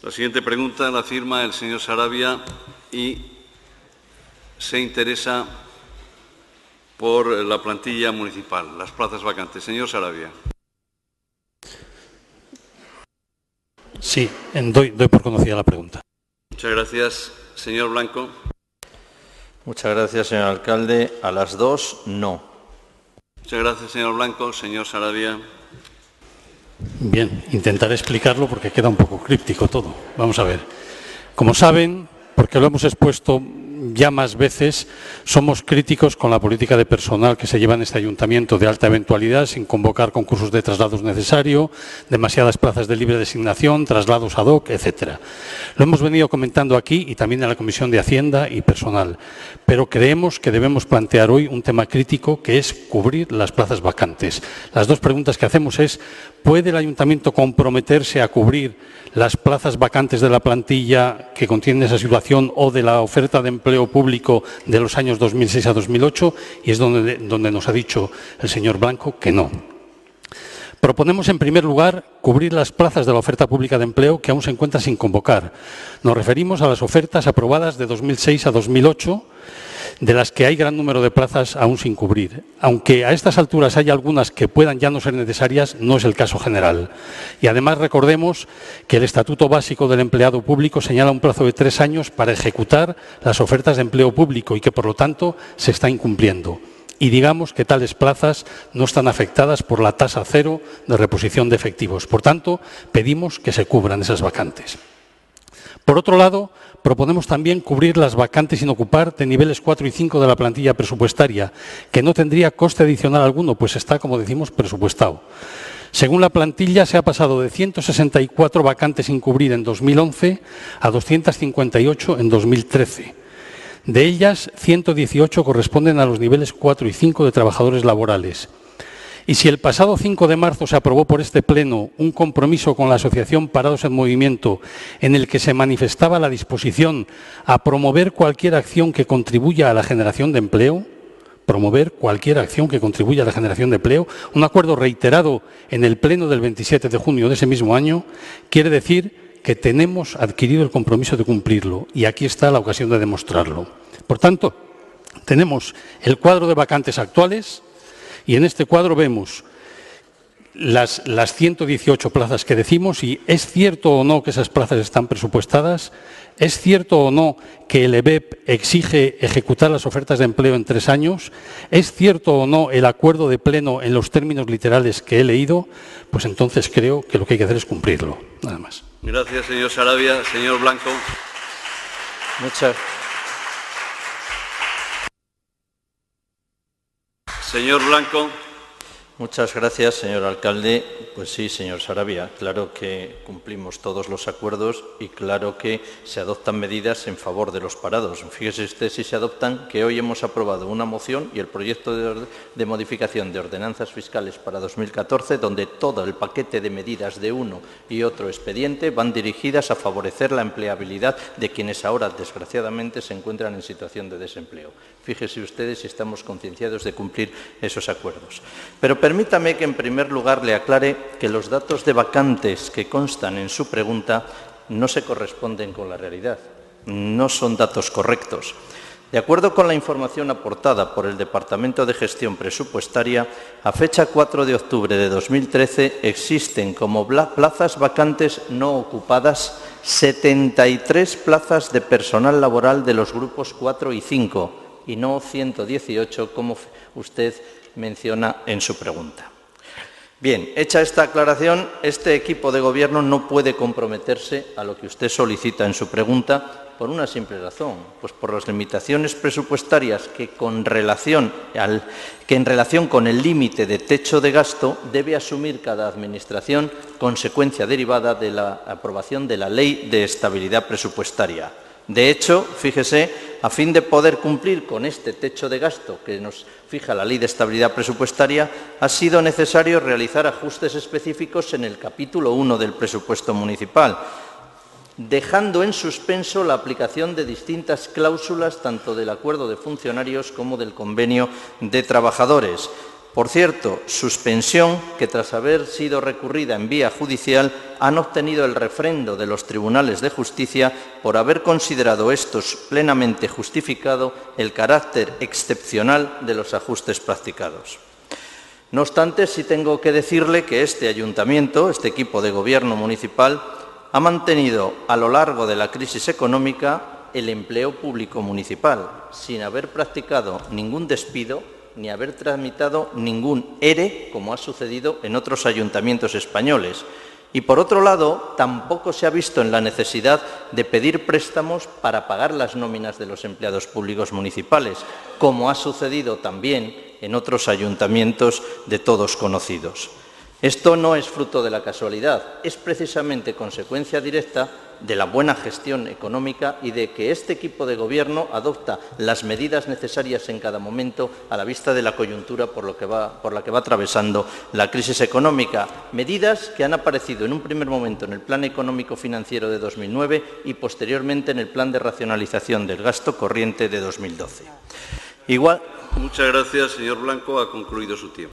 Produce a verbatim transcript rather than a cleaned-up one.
La siguiente pregunta la firma el señor Sarabia y se interesa por la plantilla municipal, las plazas vacantes. Señor Sarabia. Sí, doy, doy por conocida la pregunta. Muchas gracias. Señor Blanco. Muchas gracias, señor alcalde. A las dos, no. Muchas gracias, señor Blanco. Señor Sarabia. Bien, intentaré explicarlo porque queda un poco críptico todo. Vamos a ver. Como saben, porque lo hemos expuesto ya más veces, somos críticos con la política de personal que se lleva en este ayuntamiento de alta eventualidad, sin convocar concursos de traslados necesario, demasiadas plazas de libre designación, traslados ad hoc, etcétera. Lo hemos venido comentando aquí y también en la Comisión de Hacienda y Personal, pero creemos que debemos plantear hoy un tema crítico que es cubrir las plazas vacantes. Las dos preguntas que hacemos es: ¿puede el ayuntamiento comprometerse a cubrir las plazas vacantes de la plantilla que contiene esa situación o de la oferta de empleo público de los años dos mil seis a dos mil ocho? Y es donde, donde nos ha dicho el señor Blanco que no. Proponemos, en primer lugar, cubrir las plazas de la oferta pública de empleo que aún se encuentran sin convocar. Nos referimos a las ofertas aprobadas de dos mil seis a dos mil ocho, de las que hay gran número de plazas aún sin cubrir. Aunque a estas alturas hay algunas que puedan ya no ser necesarias, no es el caso general. Y además recordemos que el Estatuto Básico del Empleado Público señala un plazo de tres años para ejecutar las ofertas de empleo público y que, por lo tanto, se está incumpliendo. Y digamos que tales plazas no están afectadas por la tasa cero de reposición de efectivos. Por tanto, pedimos que se cubran esas vacantes. Por otro lado, proponemos también cubrir las vacantes sin ocupar de niveles cuatro y cinco de la plantilla presupuestaria, que no tendría coste adicional alguno, pues está, como decimos, presupuestado. Según la plantilla, se ha pasado de ciento sesenta y cuatro vacantes sin cubrir en dos mil once a doscientas cincuenta y ocho en dos mil trece. De ellas, ciento dieciocho corresponden a los niveles cuatro y cinco de trabajadores laborales. Y si el pasado cinco de marzo se aprobó por este Pleno un compromiso con la Asociación Parados en Movimiento en el que se manifestaba la disposición a promover cualquier acción que contribuya a la generación de empleo, promover cualquier acción que contribuya a la generación de empleo, un acuerdo reiterado en el Pleno del veintisiete de junio de ese mismo año, quiere decir que tenemos adquirido el compromiso de cumplirlo y aquí está la ocasión de demostrarlo. Por tanto, tenemos el cuadro de vacantes actuales. Y en este cuadro vemos las, las ciento dieciocho plazas que decimos, y ¿es cierto o no que esas plazas están presupuestadas? ¿Es cierto o no que el E B E P exige ejecutar las ofertas de empleo en tres años? ¿Es cierto o no el acuerdo de Pleno en los términos literales que he leído? Pues entonces creo que lo que hay que hacer es cumplirlo, nada más. Gracias, señor Sarabia. Señor Blanco. Muchas Señor Blanco. Muchas gracias, señor alcalde. Pues sí, señor Sarabia, claro que cumplimos todos los acuerdos y claro que se adoptan medidas en favor de los parados. Fíjese usted si se adoptan que hoy hemos aprobado una moción y el proyecto de, de modificación de ordenanzas fiscales para dos mil catorce, donde todo el paquete de medidas de uno y otro expediente van dirigidas a favorecer la empleabilidad de quienes ahora, desgraciadamente, se encuentran en situación de desempleo. Fíjese ustedes si estamos concienciados de cumplir esos acuerdos. Pero permítame que, en primer lugar, le aclare que los datos de vacantes que constan en su pregunta no se corresponden con la realidad, no son datos correctos. De acuerdo con la información aportada por el Departamento de Gestión Presupuestaria, a fecha cuatro de octubre de dos mil trece existen como plazas vacantes no ocupadas setenta y tres plazas de personal laboral de los grupos cuatro y cinco y no ciento dieciocho, como usted menciona en su pregunta. Bien, hecha esta aclaración, este equipo de gobierno no puede comprometerse a lo que usted solicita en su pregunta por una simple razón, pues por las limitaciones presupuestarias que, con relación al, que en relación con el límite de techo de gasto debe asumir cada administración, consecuencia derivada de la aprobación de la Ley de Estabilidad Presupuestaria. De hecho, fíjese, a fin de poder cumplir con este techo de gasto que nos fija la Ley de Estabilidad Presupuestaria, ha sido necesario realizar ajustes específicos en el capítulo uno del presupuesto municipal, dejando en suspenso la aplicación de distintas cláusulas tanto del acuerdo de funcionarios como del convenio de trabajadores. Por cierto, suspensión que tras haber sido recurrida en vía judicial han obtenido el refrendo de los tribunales de justicia por haber considerado estos plenamente justificado el carácter excepcional de los ajustes practicados. No obstante, sí tengo que decirle que este ayuntamiento, este equipo de gobierno municipal, ha mantenido a lo largo de la crisis económica el empleo público municipal, sin haber practicado ningún despido ni haber tramitado ningún E R E, como ha sucedido en otros ayuntamientos españoles. Y, por otro lado, tampoco se ha visto en la necesidad de pedir préstamos para pagar las nóminas de los empleados públicos municipales, como ha sucedido también en otros ayuntamientos de todos conocidos. Esto no es fruto de la casualidad, es precisamente consecuencia directa de la buena gestión económica y de que este equipo de gobierno adopta las medidas necesarias en cada momento a la vista de la coyuntura por, lo que va, por la que va atravesando la crisis económica. Medidas que han aparecido en un primer momento en el Plan Económico Financiero de dos mil nueve y posteriormente en el Plan de Racionalización del Gasto Corriente de dos mil doce. Igual... Muchas gracias, señor Blanco. Ha concluido su tiempo.